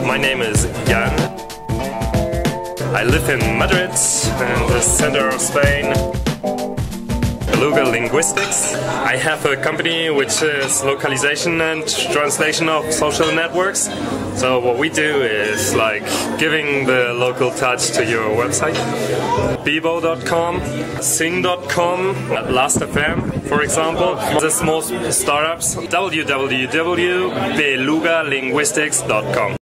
My name is Jan. I live in Madrid, in the center of Spain. Beluga Linguistics. I have a company which is localization and translation of social networks. So what we do is like giving the local touch to your website. Bebo.com, Sing.com, Last.fm, for example. The small startups, www.belugalinguistics.com.